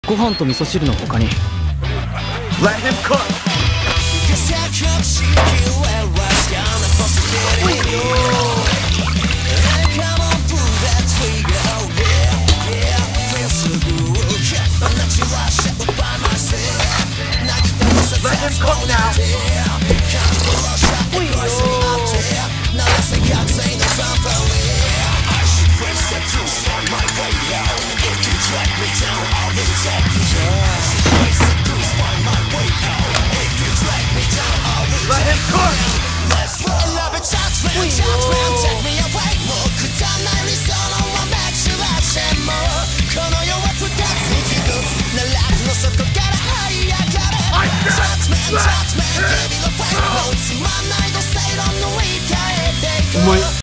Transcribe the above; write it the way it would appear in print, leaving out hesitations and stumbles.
ご飯と味噌汁の他に。 Let him cook.